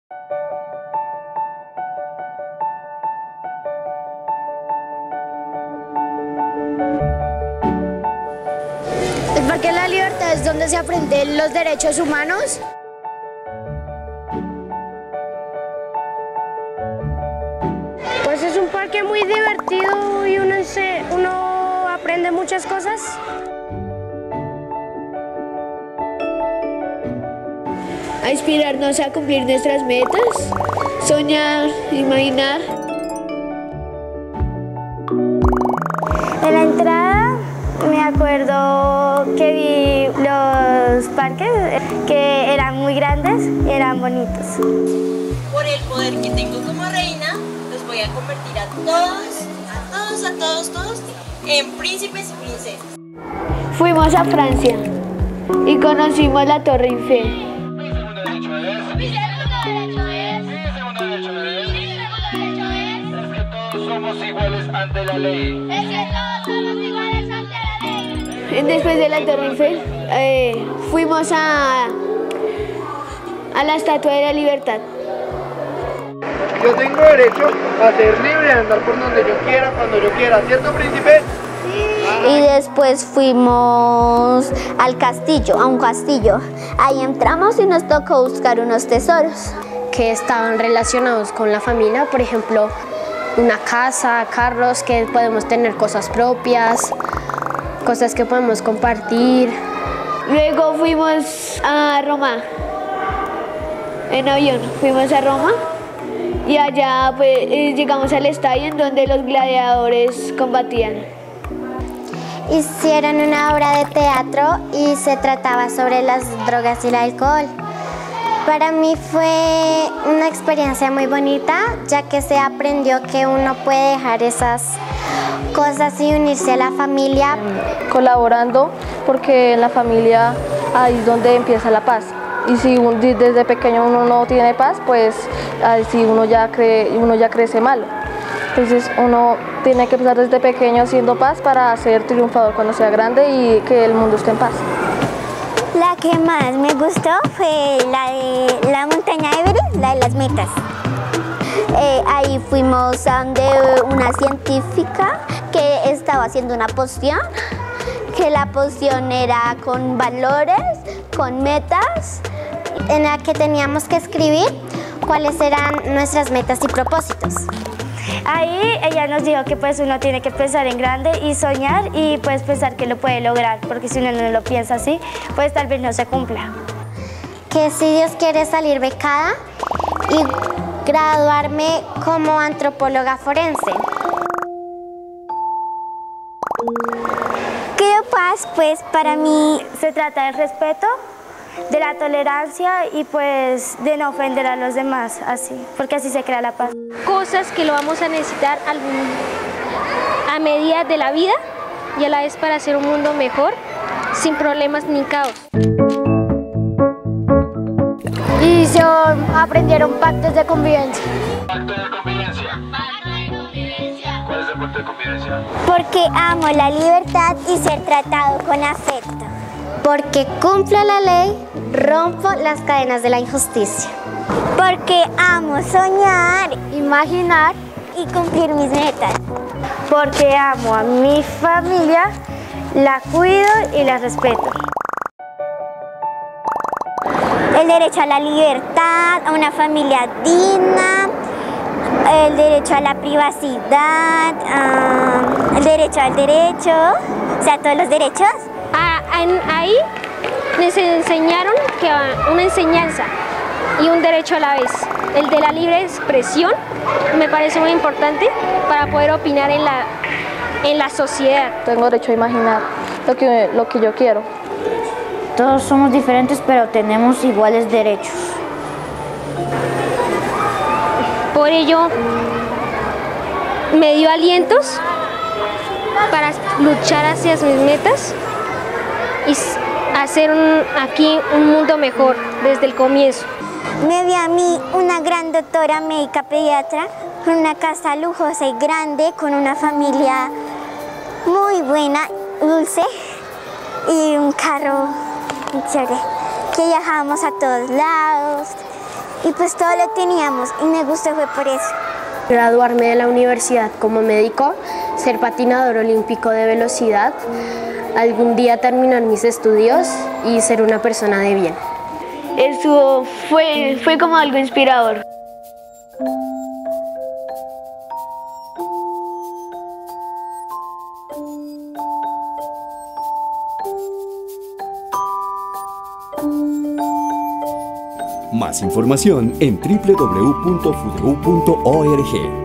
El Parque de la Libertad es donde se aprenden los derechos humanos. Pues es un parque muy divertido y uno aprende muchas cosas. A inspirarnos a cumplir nuestras metas, soñar, imaginar. En la entrada me acuerdo que vi los parques que eran muy grandes y eran bonitos. Por el poder que tengo como reina, los voy a convertir a todos en príncipes y princesas. Fuimos a Francia y conocimos la Torre Eiffel. Somos iguales ante la ley. Es que todos somos iguales ante la ley. Después de la Torre Eiffel, fuimos a la Estatua de la Libertad. Yo tengo derecho a ser libre, a andar por donde yo quiera, cuando yo quiera, ¿cierto, príncipe? Y después fuimos al castillo, a un castillo. Ahí entramos y nos tocó buscar unos tesoros Que estaban relacionados con la familia, por ejemplo, una casa, carros, que podemos tener cosas propias, cosas que podemos compartir. Luego fuimos a Roma, en avión, fuimos a Roma y allá pues, llegamos al estadio en donde los gladiadores combatían. Hicieron una obra de teatro y se trataba sobre las drogas y el alcohol. Para mí fue una experiencia muy bonita, ya que se aprendió que uno puede dejar esas cosas y unirse a la familia. Colaborando, porque en la familia ahí es donde empieza la paz. Y si desde pequeño uno no tiene paz, pues así uno ya crece malo. Entonces uno tiene que empezar desde pequeño haciendo paz para ser triunfador cuando sea grande y que el mundo esté en paz. La que más me gustó fue la de la montaña Everest, la de las metas. Ahí fuimos a donde una científica que estaba haciendo una poción, que la poción era con valores, con metas, en la que teníamos que escribir cuáles eran nuestras metas y propósitos. Ahí ella nos dijo que pues uno tiene que pensar en grande y soñar y pues pensar que lo puede lograr, porque si uno no lo piensa así, pues tal vez no se cumpla. Que si Dios quiere salir becada y graduarme como antropóloga forense. ¿Qué paz? Pues para mí Se trata del respeto, de la tolerancia y pues de no ofender a los demás, así, porque así se crea la paz. Cosas que lo vamos a necesitar a medida de la vida y a la vez para hacer un mundo mejor, sin problemas ni caos. Y se aprendieron pactos de convivencia. Pacto de convivencia. ¿Cuál es el pacto de convivencia? porque amo la libertad y ser tratado con afecto. Porque cumplo la ley, rompo las cadenas de la injusticia. Porque amo soñar, Imaginar. y cumplir mis metas. Porque amo a mi familia, la cuido y la respeto. El derecho a la libertad, a una familia digna, el derecho a la privacidad, el derecho al derecho, o sea, todos los derechos. Ahí les enseñaron que una enseñanza y un derecho a la vez. El de la libre expresión me parece muy importante para poder opinar en la sociedad. Tengo derecho a imaginar lo que yo quiero. Todos somos diferentes, pero tenemos iguales derechos. Por ello, me dio alientos para luchar hacia mis metas y hacer aquí un mundo mejor desde el comienzo. Me vi a mí una gran doctora médica pediatra con una casa lujosa y grande, con una familia muy buena, dulce y un carro muy chévere, que viajábamos a todos lados y pues todo lo teníamos y me gustó fue por eso. Graduarme de la universidad como médico, ser patinador olímpico de velocidad, algún día terminar mis estudios y ser una persona de bien. Eso fue como algo inspirador. Más información en www.fudeu.org.